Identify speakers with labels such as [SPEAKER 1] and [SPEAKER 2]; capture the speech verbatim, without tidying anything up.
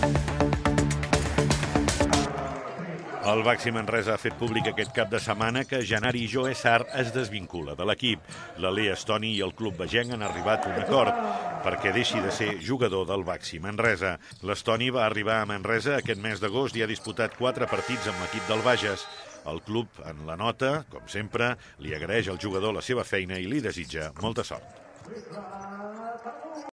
[SPEAKER 1] El Baxi Manresa ha fet públic aquest cap de setmana que Janari Joe Sarr es desvincula de l'equip. L'Alé Estoni i el club vegenc han arribat a un acord perquè deixi de ser jugador del Baxi Manresa. L'Estoni va arribar a Manresa aquest mes d'agost i ha disputat quatre partits amb l'equip del Bages. El club, en la nota, com sempre, li agraeix al jugador la seva feina i li desitja molta sort.